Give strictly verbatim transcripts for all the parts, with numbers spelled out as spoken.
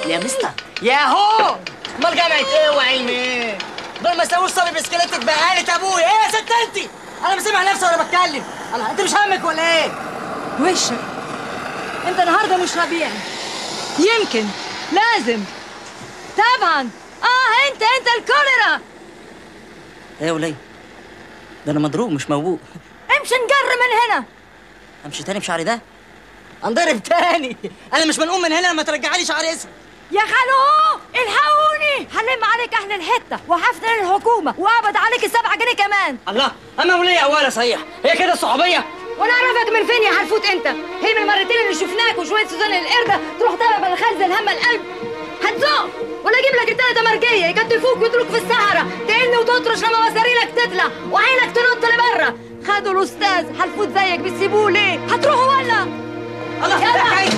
يا مستر ياهو. امال جامعه ايه وعلمي؟ دول ما يساووش صبي بسكليتك بقالة ابويا. ايه يا ست انت؟ انا بسمع نفسي وانا بتكلم. الله، انت مش همك ولا ايه؟ وشك انت النهارده مش ربيعي. يمكن لازم طبعا. اه انت انت الكوليرا. ايه يا وليه؟ ده انا مضروب مش موبوق. امشي نجر من هنا. امشي تاني بشعري ده؟ انضرب تاني. انا مش منقوم من هنا لما ترجعي لي شعري اسود. يا خالو الحقوني، هلم عليك اهل الحته وهفتن الحكومه وابد عليك السبعة جنيه كمان. الله، اما وليه اولا صحيح هي كده الصحوبيه؟ وانا اعرفك من فين يا حرفوت انت؟ هي من المرتين اللي شفناك وشويه سوزان القرده تروح تابع بالخال زي الهم القلب. هتزق ولا اجيب لك التلاته مرجيه يكتفوك ويتروك في السهره تقل وتطرش لما مصاريلك تطلع وعينك تنط لبره. خدوا الاستاذ حلفوت زيك بتسيبوه ليه؟ هتروحوا ولا؟ الله يفتح عينك.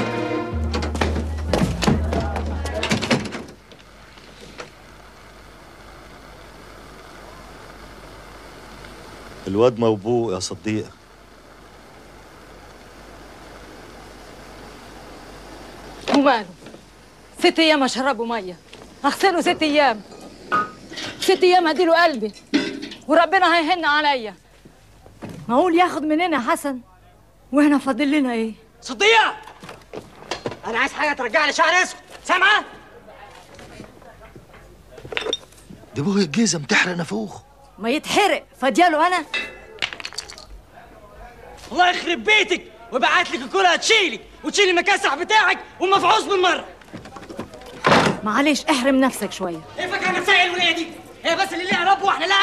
الواد موبوق يا صديق. وماله؟ ست ايام اشربه ميه، اغسله ست ايام، ست ايام اديله قلبي وربنا هيهن عليا. معقول ياخد مننا حسن واحنا فاضل لنا ايه؟ صديقة، انا عايز حاجه ترجع لي شعر اسود، سامعه؟ دي ابويا الجيزه متحرق نافوخ. ما يتحرق فدياله انا. الله يخرب بيتك ويبعت لك الكوره تشيلي وتشيلي المكاسح بتاعك ومفعوص بالمره. معلش احرم نفسك شويه. ايه فاكره نفسها الولايه دي؟ هي بس اللي ليها رب واحنا لا.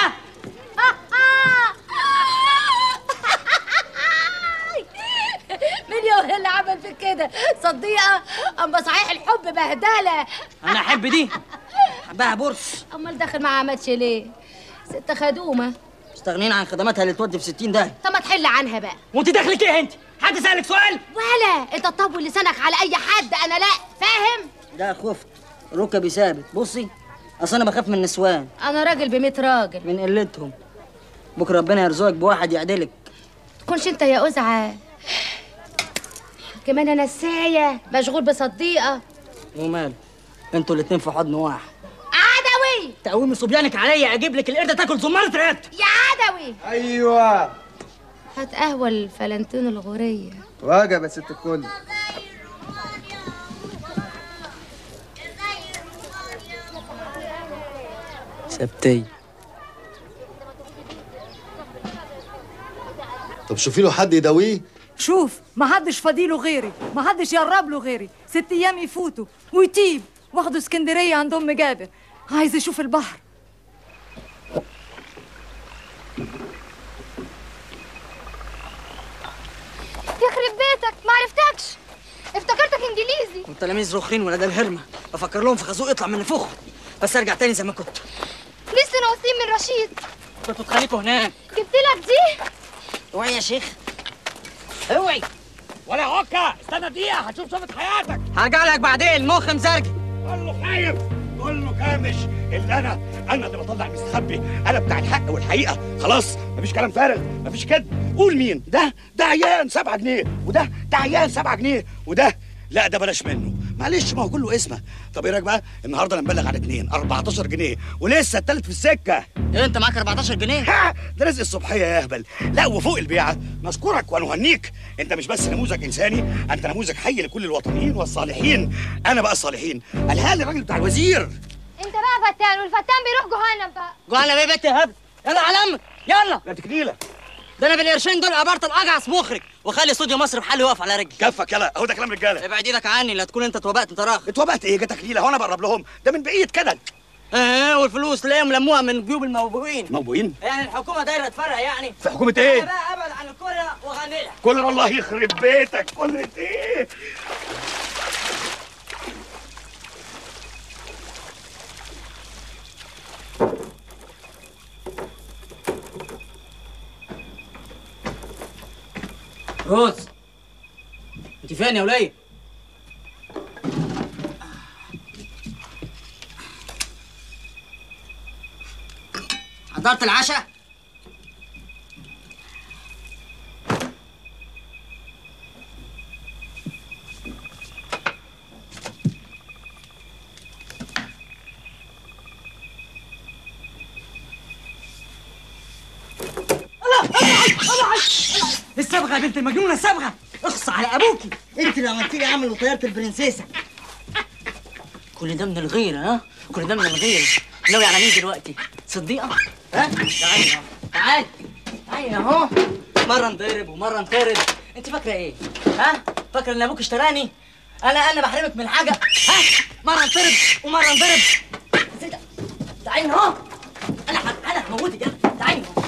مين يا اللي عمل فيك كده؟ صديقه؟ اما صحيح الحب بهدله. انا احب دي، احبها بورس. امال داخل مع عمتش ليه؟ ست خدومه مستغنين عن خدماتها اللي تودي في ستين داهيه. طب ما تحل عنها بقى. وانت داخلك ايه انت؟ حد سالك سؤال؟ ولا انت تطول لسانك على اي حد، انا لا فاهم. لا خفت، ركبي ثابت. بصي اصل انا بخاف من النسوان. انا راجل بميت راجل من قلتهم. بكره ربنا يرزقك بواحد يعدلك. تكونش انت يا أزعة كمان انا نسايه مشغول بصديقه. وماله، انتوا الاتنين في حضن واحد. عدوي تقومي صبيانك عليا اجيب لك القرده تاكل زماره رقبتي. يا عدوي. ايوه هات قهوه الفلنتين الغوريه. واجب يا ست الكل. سبتي. طب شوفي له حد يداويه. شوف، ما حدش فضيله غيري، ما حدش يقرب له غيري. ست ايام يفوتوا ويتيب واخدوا اسكندريه عند ام جابر. عايز يشوف البحر. يخرب بيتك ما عرفتكش، افتكرتك انجليزي. كنت تلاميذ رخرين ولاد الهرمه، بفكر لهم في خازوق يطلع من نفوخ بس ارجع تاني زي ما كنت. لسه ناقصين من رشيد. كنتوا تخليكوا هناك. جبت لك دي. اوعي يا شيخ، اوعي. ولا هوكا، استنى دقيقة هتشوف صفة حياتك. هرجع لك بعدين، مخ مزرجي. كله خايف، كله كامش، إلا أنا، أنا اللي بطلع مستخبي، أنا بتاع الحق والحقيقة، خلاص، مفيش كلام فارغ، مفيش كذب، قول مين؟ ده ده عيان سبعة جنيه، وده ده عيان سبعة جنيه، وده لا ده بلاش منه، معلش ما هو كله اسمه. طب ايه رايك بقى؟ النهارده انا مبلغ على اتنين أربعتاشر جنيه، ولسه التالت في السكة. ايه انت معاك أربعتاشر جنيه؟ ها ده رزق الصبحية يا اهبل، لا وفوق البيعة، نشكرك ونهنيك، انت مش بس نموذج انساني، انت نموذج حي لكل الوطنيين والصالحين، انا بقى الصالحين، قالها لي الراجل بتاع الوزير. انت بقى فتان والفتان بيروح جهنم بقى. جهنم ايه بنت يا هبل؟ يلا على امك، يلا. لا تكنيله. ده انا بالقرشين دول قبرت الاجعص مخرج واخلي استوديو مصر بحاله يقف على رجلي. كفك يلا، اهو ده كلام رجاله. ابعد ايدك عني لا تكون انت اتوبقت انت راخ. اتوبقت ايه؟ جاتك نيله، هو انا بقرب لهم، ده من بعيد كده. اه والفلوس تلاقيهم لموها من جيوب الموبوئين. موبوئين؟ يعني الحكومه دايره تفرق يعني. في حكومه ايه؟ انا بقى ابعد عن الكره واغني لها. كل الله يخرب بيتك، كل ايه؟ روز انت فين يا وليه؟ حضرت العشاء؟ الصبغه يا بنت المجنونه، الصبغه. اخص على ابوكي، انت اللي عملتي لي عمل وطيرت البرنسيسه. كل ده من الغيره، ها؟ كل ده من الغيره. ناوي على مين دلوقتي؟ صديقه؟ ها؟ تعالي اهو، تعالي تعالي اهو. مره نضرب ومره نطرد. انت فاكره ايه؟ ها؟ فاكره ان ابوك اشتراني؟ انا انا بحرمك من حاجه؟ ها؟ مره نطرد ومره نضرب. ازاي ده؟ تعالي اهو. انا ح... انا هموتك يا ابني. تعالي اهو.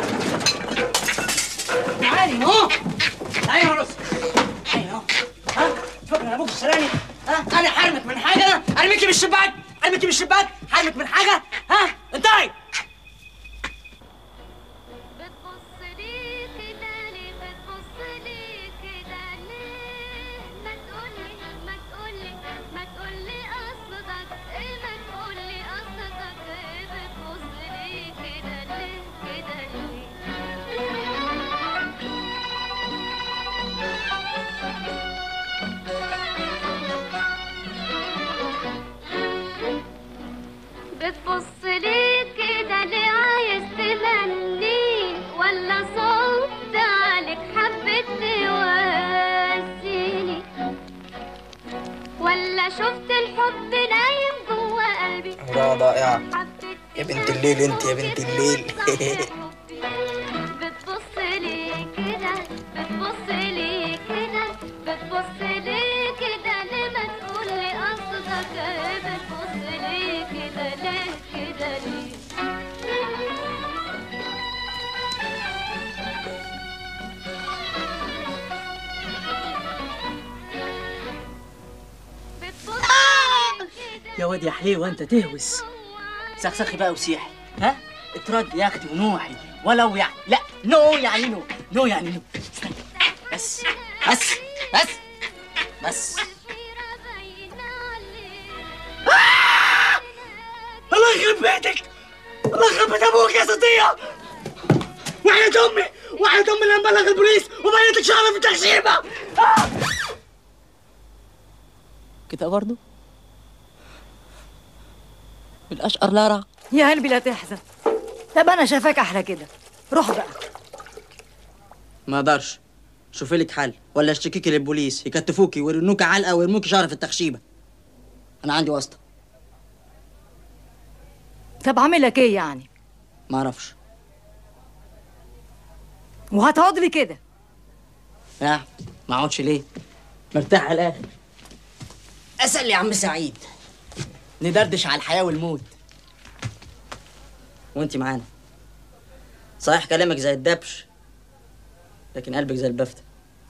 تعالي اهو. تعالي اهو. تعالي اهو. ها؟ فاكره ان ابوك اشتراني؟ ها؟ انا حرمك من حاجه؟ انا ارميكي من الشباك؟ ارميكي من الشباك؟ حرمك من حاجه؟ ها؟ انتهي. بتبص ليه كده ليه؟ عايز تمني ولا صوت عليك حبيت تواسيني، ولا شفت الحب نايم جوا قلبي؟ رائعة يا بنت الليل، انت يا بنت الليل. بتبص ليه كده؟ بتبص ليه كده؟ بتبص ليه كده؟ ليه ما تقولي قصدك ايه؟ بتبص ليه كده؟ ليه كده ليه؟ يا واد يا حليوه انت تهوس. سخسخي بقى وسيحي، ها؟ اترد يا اختي ونوحي. ولو يعني لا، نو يعني نو، نو يعني نو. استنى بس بس بس بس. آه! الله يخرب بيتك، الله يخرب بيت ابوك يا صديقه. وحياة امي، وحياة امي اللي مبلغ البوليس وبينتك شغله في التخشيبه. آه! كده برضه؟ الاشقر لارع. يا قلبي لا تحزن. طب انا شايفاك احلى كده، روح بقى. ما اقدرش. شوفي لك حل، ولا اشتكيكي للبوليس يكتفوكي ويرنوكي علقه ويرموكي شهر في التخشيبه. انا عندي واسطه. طب عامل لك ايه يعني؟ ما اعرفش. وهتقعد لي كده؟ لا ما اقعدش ليه؟ مرتاح على الاخر. اسال يا عم سعيد، ندردش على الحياه والموت وانت معانا. صحيح كلامك زي الدبش، لكن قلبك زي البفتة.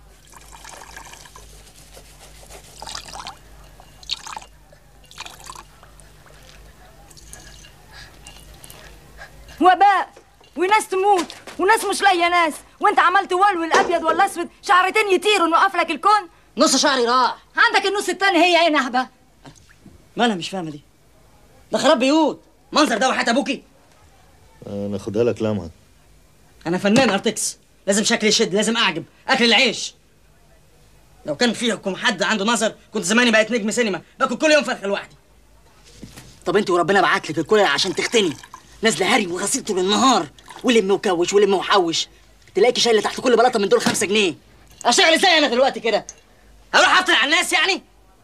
وباء وناس تموت وناس مش لاقيه ناس، وانت عمال تولول ابيض ولا اسود، شعرتين يطيروا نوقف لك الكون. نص شعري راح. عندك النص التاني هي ايه نهبه؟ مالها مش فاهمه دي؟ ده خراب بيوت. منظر ده وحياة ابوكي. انا خدها لك لمعه. انا فنان ارتكس، لازم شكلي يشد، لازم اعجب، اكل العيش. لو كان فيكم حد عنده نظر كنت زماني بقيت نجم سينما، باكل كل يوم فرخه لوحدي. طب انت وربنا بعت لك الكل عشان تختني، نازله هري وغسيل طول النهار، ولم وكوش ولم وحوش، تلاقيكي شايله تحت كل بلاطه من دول خمسة جنيه. اشتغل ازاي انا دلوقتي كده؟ هروح افتن على الناس يعني؟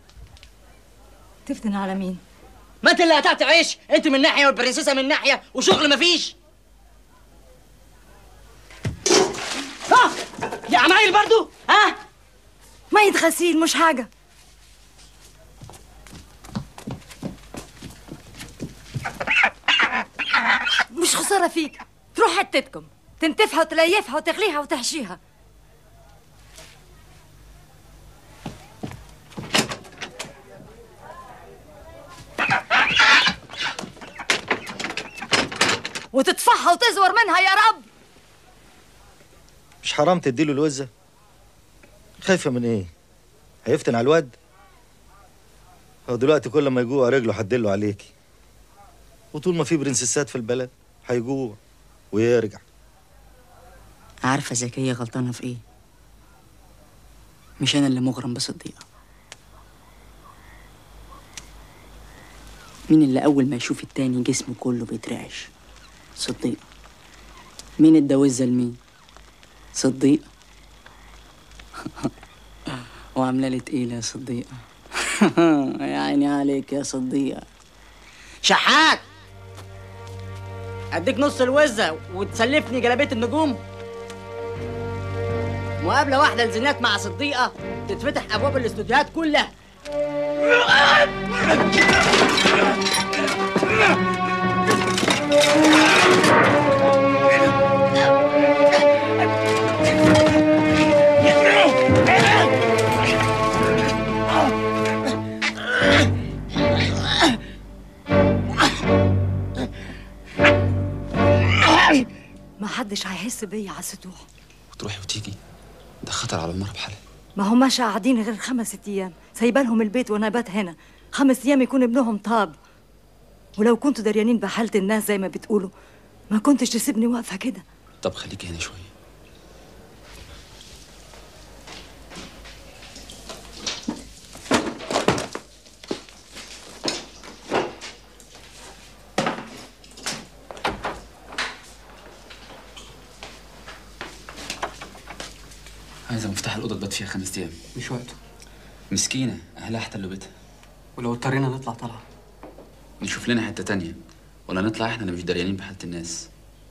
تفتن على مين؟ ما انت اللي قطعت عيش، انت من ناحيه والبرنسيسه من ناحيه وشغل مفيش. اه يا عمايل برضو، ها؟ مية غسيل مش حاجه. مش خساره فيك، تروح حتتكم تنتفها وتليفها وتغليها وتحشيها. وتطفحها وتزور منها يا رب. مش حرام تديله الوزه؟ خايفه من ايه؟ هيفتن على الواد؟ هو دلوقتي كل ما يجوع رجله هتدله عليكي، وطول ما في برنسيسات في البلد هيجوع ويرجع. عارفه زكيه غلطانه في ايه؟ مش انا اللي مغرم بصديقه. مين اللي اول ما يشوف التاني جسمه كله بيترعش؟ صديقه. مين اتجوزها لمين؟ صديقة. وعاملة لي تقيلة يا صديقة. يا عيني عليك يا صديقة. شحات، اديك نص الوزة وتسلفني جلابية النجوم. مقابلة واحدة لزينات مع صديقة تتفتح ابواب الاستوديوهات كلها. ما حدش هيحس بيا على السطوح. وتروحي وتيجي، ده خطر على المرة بحالها. ما هماش قاعدين غير خمس ايام، سايبالهم البيت وانا بات هنا. خمس ايام يكون ابنهم طاب. ولو كنتوا دريانين بحالة الناس زي ما بتقولوا ما كنتش تسيبني واقفة كده. طب خليكي هنا شوية. عايزة مفتاح الأوضة تبات فيها خمس أيام. مش وقته. مسكينة، أهلها احتلوا بيتها. ولو اضطرينا نطلع طلعة. نشوف لنا حتة تانية ولا نطلع احنا اللي مش دريانين بحالة الناس.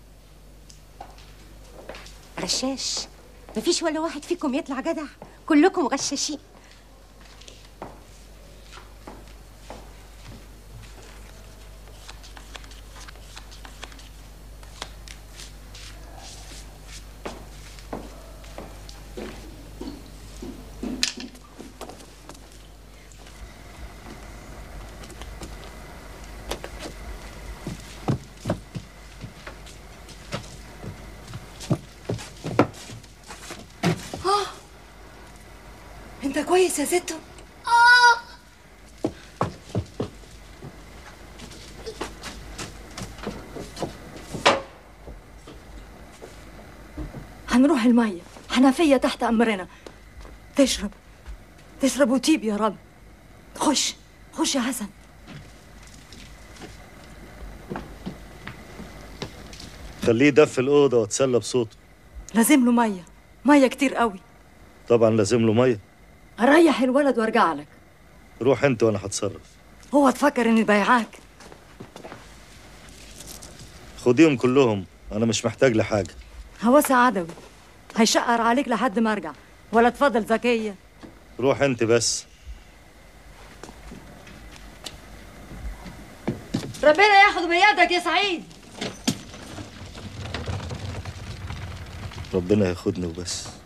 غشاش، مفيش ولا واحد فيكم يطلع جدع، كلكم غشاشين. انت كويس يا ستو؟ اه هنروح المية، حنفية تحت أمرنا. تشرب تشرب وتيب يا رب. خش خش يا حسن. خليه يدفي الأوضة واتسلى بصوته. لازم له مية، مية كتير قوي. طبعا لازم له مية. أريح الولد وارجع لك. روح انت وانا هتصرف. هو تفكر اني بايعاك؟ خديهم كلهم، انا مش محتاج لحاجة. هوسة عدوي هيشقر عليك لحد ما ارجع، ولا تفضل ذكية. روح انت بس. ربنا ياخد بيدك يا سعيد. ربنا ياخدني وبس.